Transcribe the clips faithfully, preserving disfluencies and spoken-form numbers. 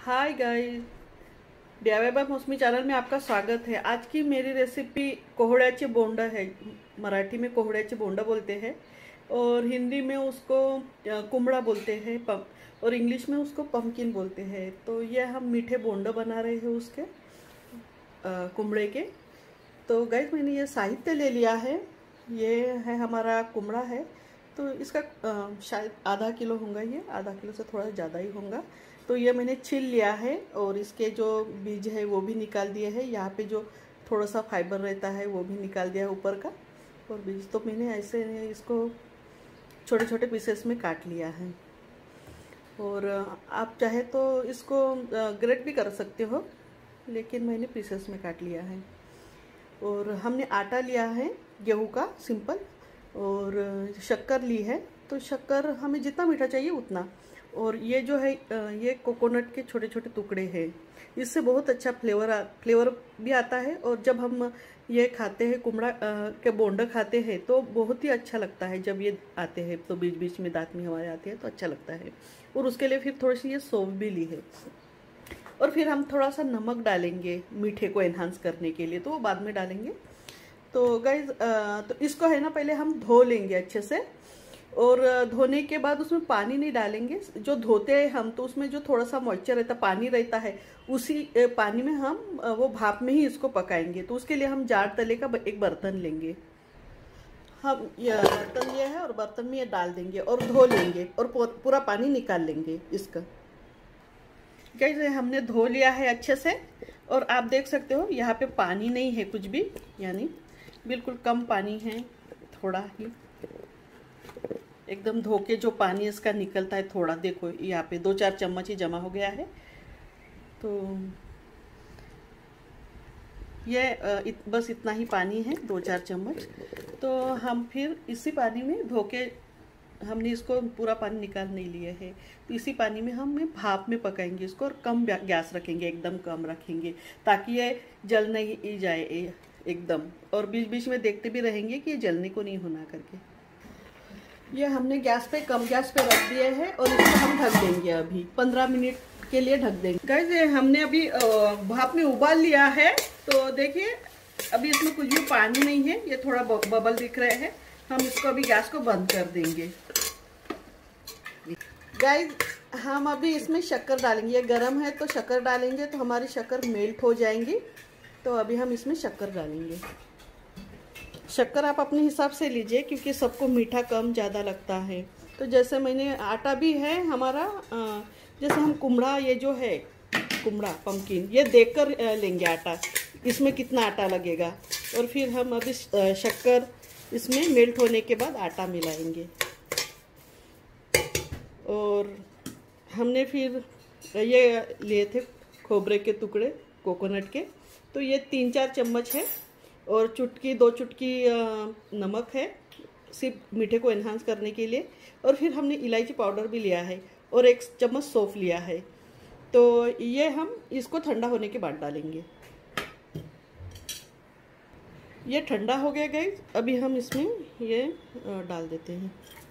Hi guys, DIY by Mausami channel में आपका स्वागत है। आज की मेरी रेसिपी कोहड़्याचे बोंडा है। मराठी में कोहड़्याचे बोंडा बोलते हैं और हिंदी में उसको कुमड़ा बोलते हैं पम और इंग्लिश में उसको पम्पकिन बोलते हैं। तो ये हम मीठे बोंडा बना रहे हैं उसके कुमड़े के। तो गाइस मैंने ये साहित्य ले लिया है। ये है हमारा कुमड़ा है, तो इसका शायद आधा किलो होगा, ये आधा किलो से थोड़ा ज़्यादा ही होगा। तो ये मैंने छील लिया है और इसके जो बीज है वो भी निकाल दिए हैं। यहाँ पे जो थोड़ा सा फाइबर रहता है वो भी निकाल दिया है ऊपर का, और बीज तो मैंने ऐसे इसको छोटे छोटे पीसेस में काट लिया है। और आप चाहे तो इसको ग्रेट भी कर सकते हो, लेकिन मैंने पीसेस में काट लिया है। और हमने आटा लिया है गेहूँ का सिंपल, और शक्कर ली है। तो शक्कर हमें जितना मीठा चाहिए उतना। और ये जो है ये कोकोनट के छोटे छोटे टुकड़े हैं। इससे बहुत अच्छा फ्लेवर आ, फ्लेवर भी आता है। और जब हम ये खाते हैं कुमड़ा के बोंडा खाते हैं तो बहुत ही अच्छा लगता है। जब ये आते हैं तो बीच बीच में दांत में हमारे आते हैं तो अच्छा लगता है। और उसके लिए फिर थोड़ी सी ये सौंफ भी ली है। और फिर हम थोड़ा सा नमक डालेंगे मीठे को एनहांस करने के लिए, तो वो बाद में डालेंगे। तो गाइज तो इसको है ना पहले हम धो लेंगे अच्छे से। और धोने के बाद उसमें पानी नहीं डालेंगे। जो धोते हैं हम तो उसमें जो थोड़ा सा मॉइस्चर रहता है, पानी रहता है, उसी पानी में हम वो भाप में ही इसको पकाएंगे। तो उसके लिए हम जाड़ तले का एक बर्तन लेंगे। हम ये बर्तन लिया है और बर्तन में ये डाल देंगे और धो लेंगे और पूरा पानी निकाल लेंगे इसका। कैसे हमने धो लिया है अच्छे से। और आप देख सकते हो यहाँ पे पानी नहीं है कुछ भी, यानी बिल्कुल कम पानी है, थोड़ा ही एकदम धो के जो पानी इसका निकलता है थोड़ा, देखो यहाँ पे दो चार चम्मच ही जमा हो गया है। तो ये इत, बस इतना ही पानी है, दो चार चम्मच। तो हम फिर इसी पानी में धो के, हमने इसको पूरा पानी निकाल नहीं लिया है, तो इसी पानी में हम भाप में पकाएंगे इसको। और कम गैस रखेंगे, एकदम कम रखेंगे, ताकि ये जल नहीं जाए एकदम। और बीच बीच में देखते भी रहेंगे कि ये जलने को नहीं होना करके। ये हमने गैस पे कम गैस पे रख दिए हैं और इसको हम ढक देंगे अभी पंद्रह मिनट के लिए ढक देंगे। गाइस ये हमने अभी भाप में उबाल लिया है। तो देखिए अभी इसमें कुछ भी पानी नहीं है, ये थोड़ा बबल दिख रहे हैं। हम इसको अभी गैस को बंद कर देंगे। गाइस हम अभी इसमें शक्कर डालेंगे। ये गर्म है तो शक्कर डालेंगे तो हमारी शक्कर मेल्ट हो जाएंगी। तो अभी हम इसमें शक्कर डालेंगे। शक्कर आप अपने हिसाब से लीजिए, क्योंकि सबको मीठा कम ज़्यादा लगता है। तो जैसे मैंने आटा भी है हमारा, जैसे हम कुमड़ा, ये जो है कुमड़ा पम्पकिन, ये देखकर लेंगे आटा, इसमें कितना आटा लगेगा। और फिर हम अभी शक्कर इसमें मेल्ट होने के बाद आटा मिलाएंगे। और हमने फिर ये लिए थे खोबरे के टुकड़े कोकोनट के, तो ये तीन चार चम्मच है। और चुटकी दो चुटकी नमक है, सिर्फ मीठे को एनहांस करने के लिए। और फिर हमने इलायची पाउडर भी लिया है और एक चम्मच सौंफ लिया है। तो ये हम इसको ठंडा होने के बाद डालेंगे। ये ठंडा हो गया गाइस, अभी हम इसमें ये डाल देते हैं।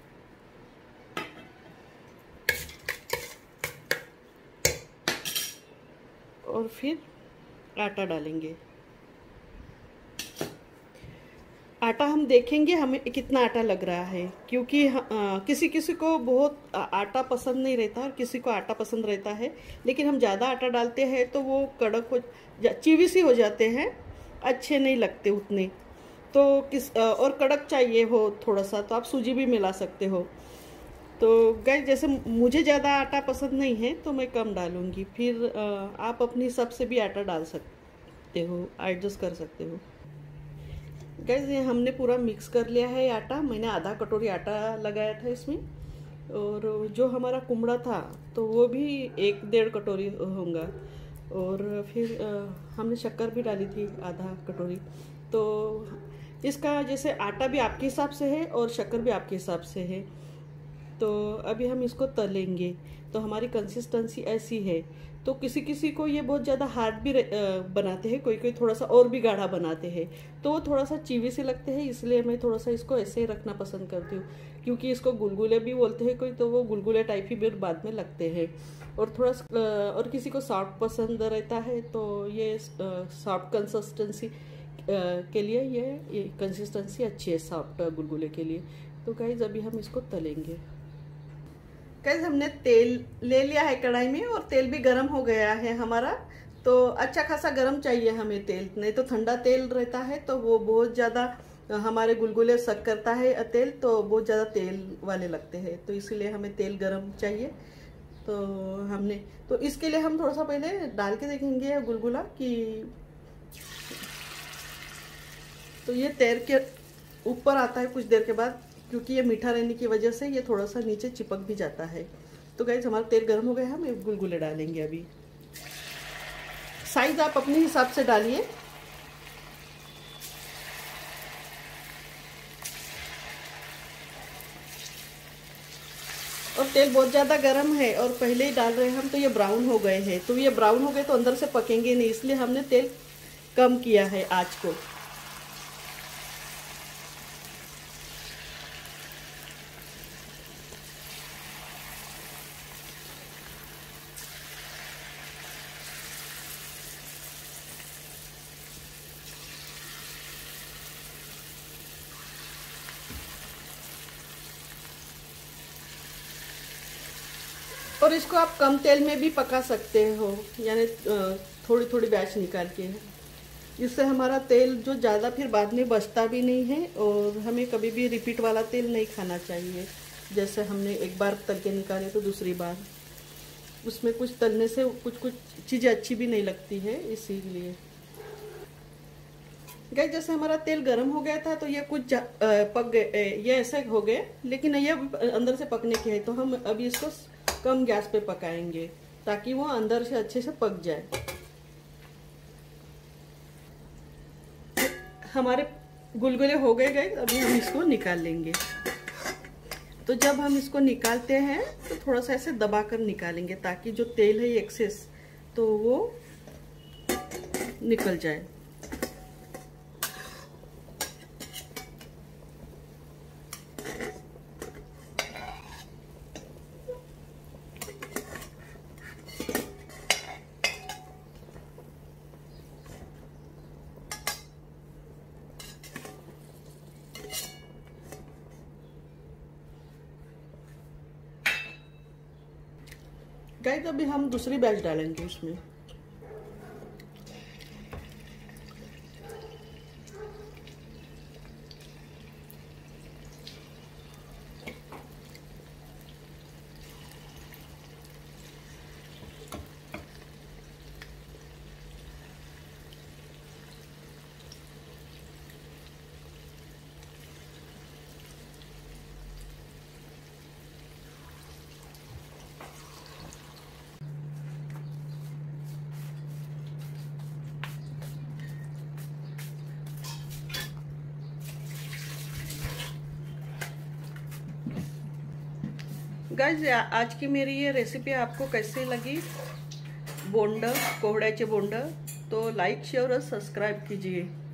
और फिर आटा डालेंगे। आटा हम देखेंगे हमें कितना आटा लग रहा है, क्योंकि आ, किसी किसी को बहुत आटा पसंद नहीं रहता और किसी को आटा पसंद रहता है। लेकिन हम ज़्यादा आटा डालते हैं तो वो कड़क हो, चीवी सी हो जाते हैं, अच्छे नहीं लगते उतने। तो किस और कड़क चाहिए हो थोड़ा सा तो आप सूजी भी मिला सकते हो। तो गाइस जैसे मुझे ज़्यादा आटा पसंद नहीं है तो मैं कम डालूँगी। फिर आ, आप अपने हिसाब से भी आटा डाल सकते हो, एडजस्ट कर सकते हो। गाइस ये हमने पूरा मिक्स कर लिया है आटा। मैंने आधा कटोरी आटा लगाया था इसमें। और जो हमारा कुमड़ा था तो वो भी एक डेढ़ कटोरी होगा। और फिर हमने शक्कर भी डाली थी आधा कटोरी। तो इसका जैसे आटा भी आपके हिसाब से है और शक्कर भी आपके हिसाब से है। तो अभी हम इसको तलेंगे। तो हमारी कंसिस्टेंसी ऐसी है। तो किसी किसी को ये बहुत ज़्यादा हार्ड भी बनाते हैं, कोई कोई थोड़ा सा और भी गाढ़ा बनाते हैं, तो वो थोड़ा सा चीवी से लगते हैं, इसलिए मैं थोड़ा सा इसको ऐसे ही रखना पसंद करती हूँ। क्योंकि इसको गुलगुले भी बोलते हैं कोई, तो वो गुलगुले टाइप ही फिर बाद में लगते हैं। और थोड़ा और किसी को सॉफ्ट पसंद रहता है, तो ये सॉफ्ट कंसिस्टेंसी के लिए ये ये कंसिस्टेंसी अच्छी है सॉफ्ट गुलगुले के लिए। तो गाइस अभी हम इसको तलेंगे। गाइस हमने तेल ले लिया है कढ़ाई में, और तेल भी गर्म हो गया है हमारा। तो अच्छा खासा गर्म चाहिए हमें तेल, नहीं तो ठंडा तेल रहता है तो वो बहुत ज़्यादा हमारे गुलगुले सक करता है तेल, तो बहुत ज़्यादा तेल वाले लगते हैं। तो इसीलिए हमें तेल गर्म चाहिए। तो हमने तो इसके लिए हम थोड़ा सा पहले डाल के देखेंगे गुलगुला कि तो ये तैर के ऊपर आता है कुछ देर के बाद, क्योंकि ये मीठा रहने की वजह से ये थोड़ा सा नीचे चिपक भी जाता है। तो गाइस हमारा तेल गर्म हो गया है, हम गुलगुले डालेंगे अभी। साइज आप अपने हिसाब से डालिए। और तेल बहुत ज़्यादा गर्म है और पहले ही डाल रहे हैं हम, तो ये ब्राउन हो गए हैं। तो ये ब्राउन हो गए तो अंदर से पकेंगे नहीं, इसलिए हमने तेल कम किया है आँच को। और इसको आप कम तेल में भी पका सकते हो, यानी थोड़ी थोड़ी बैच निकाल के। इससे हमारा तेल जो ज़्यादा फिर बाद में बचता भी नहीं है, और हमें कभी भी रिपीट वाला तेल नहीं खाना चाहिए। जैसे हमने एक बार तल के निकाले तो दूसरी बार उसमें कुछ तलने से कुछ कुछ चीज़ें अच्छी भी नहीं लगती है, इसीलिए। गाइस जैसे हमारा तेल गर्म हो गया था, तो ये कुछ पक गए, ये ऐसे हो गए, लेकिन ये अंदर से पकने के है। तो हम अभी इसको कम गैस पे पकाएंगे ताकि वो अंदर से अच्छे से पक जाए। हमारे गुलगुले हो गए गए, अभी हम इसको निकाल लेंगे। तो जब हम इसको निकालते हैं तो थोड़ा सा ऐसे दबा कर निकालेंगे, ताकि जो तेल है एक्सेस तो वो निकल जाए। गाइस अभी हम दूसरी बैच डालेंगे उसमें। गाइस आज की मेरी ये रेसिपी आपको कैसी लगी, बोंडा कोहड्याचे बोंडा, तो लाइक शेयर और सब्सक्राइब कीजिए।